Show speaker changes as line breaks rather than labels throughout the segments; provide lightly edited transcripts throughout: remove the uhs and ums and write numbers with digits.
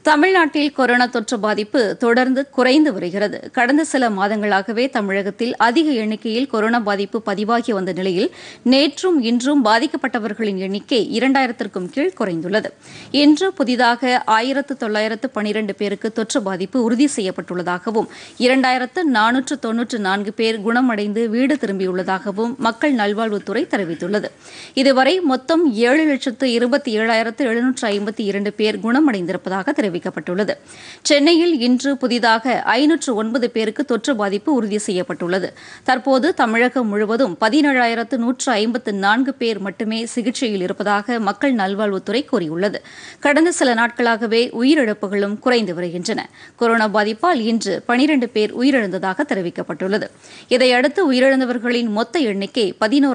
தமிழ்நாட்டில் கொரோனா தொற்று பாதிப்பு தொடர்ந்து குறைந்து வருகிறது. கடந்த சில மாதங்களாகவே தமிழகத்தில் அதிக எண்ணிக்கையில் கொரோனா பாதிப்பு பதிவாகி வந்த நிலையில் நேற்றும் இன்றும் பாதிக்கப்பட்டவர்களின் எண்ணிக்கை 2000க்கும் கீழ் குறைந்துள்ளது. இன்று புதிதாக 1912 பேருக்கு தொற்று பாதிப்பு உறுதி செய்யப்பட்டுள்ளதாகவும் 2494 பேர் குணமடைந்து வீடு திரும்பியுள்ளதாகவும் மக்கள் நல்வாழ்வுத்துறை தெரிவித்துள்ளது. இதுவரை மொத்தம் 7,27,752 பேர் குணமடைந்திருப்பதாக தெரிவிக்கப்பட்டுள்ளது. சென்னையில் இன்று புதிதாக 509 பேருக்கு தொற்று பாதிப்பு உறுதி செய்யப்பட்டுள்ளது. தற்போது தமிழகம் முழுவதும் 17,154 பேர் மட்டுமே சிகிச்சையில் இருப்பதாக மக்கள் நல்வாழ்வுத்துறை கூறியுள்ளது. கடந்த சில நாட்களாகவே உயிரிழப்புகளும் குறைந்து வருகின்றன. கொரோனா பாதிப்பால் இன்று 12 பேர் உயிரிழந்ததாக தெரிவிக்கப்பட்டுள்ளது. இதையடுத்து உயிரிழந்தவர்களின் மொத்த எண்ணிக்கை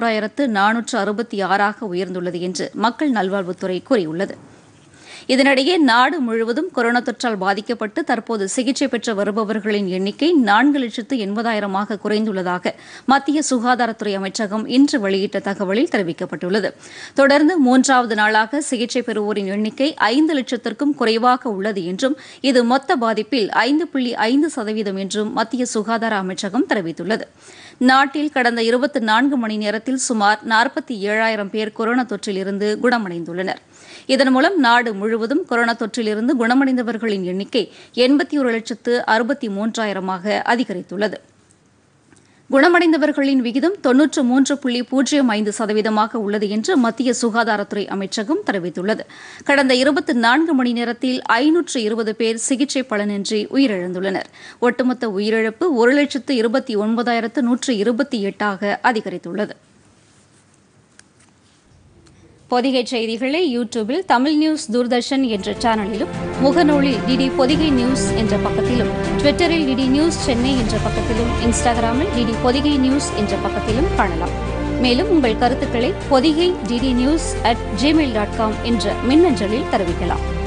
11,466 உயர்ந்துள்ளது என்று மக்கள் நல்வாழ்வுத்துறை கூறியுள்ளது. இதனிடையே நாடு முழுவதும் கொரோனா தொற்றால் பாதிக்கப்பட்டு தற்போது சிகிச்சை பெற்று வருபவர்களின் எண்ணிக்கை 4,80,000 குறைந்துள்ளதாக மத்திய சுகாதாரத்துறை அமைச்சகம் இன்று வெளியிட்ட தகவலில் தெரிவிக்கப்பட்டுள்ளது. தொடர்ந்து 3வது நாளாக சிகிச்சை பெறுவோரின் எண்ணிக்கை 5 லட்சத்திற்கும் குறைவாக உள்ளது என்றும் இது மொத்த பாதிப்பில் 5.5% என்றும் மத்திய சுகாதார அமைச்சகம் தெரிவித்துள்ளது. நாட்டில் கடந்த 24 மணி நேரத்தில் சுமார் 47,000 பேர் கொரோனா தொற்றிலிருந்து குணமடைந்துள்ளனர். இதன் மூலம் நாடு முழுவதும் கொரோனா தொற்றிலிருந்து குணமடைந்தவர்களின் எண்ணிக்கை 81,63,000 அதிகரித்துள்ளது. குணமடைந்தவர்களின் விகிதம் 93.05% உள்ளது என்று மத்திய சுகாதாரத்துறை அமைச்சகம் தெரிவித்துள்ளது. கடந்த 24 மணி நேரத்தில் 520 பேர் சிகிச்சை பலனின்றி உயிரிழந்துள்ளனர். ஒட்டுமொத்த உயிரிழப்பு 1,29,128 அதிகரித்துள்ளது. பொதிகை செய்திகளை யூடியூபில் தமிழ் நியூஸ் தூர்தர்ஷன் என்ற சேனலிலும், முகநூலில் டிடி பொதிகை நியூஸ் என்ற பக்கத்திலும், ட்விட்டரில் டிடி நியூஸ் சென்னை என்ற பக்கத்திலும், இன்ஸ்டாகிராமில் டிடி பொதிகை நியூஸ் என்ற பக்கத்திலும் காணலாம். மேலும் உங்கள் கருத்துக்களை பொதிகை DD news@gmail.com என்ற மின்னஞ்சலில் தெரிவிக்கலாம்.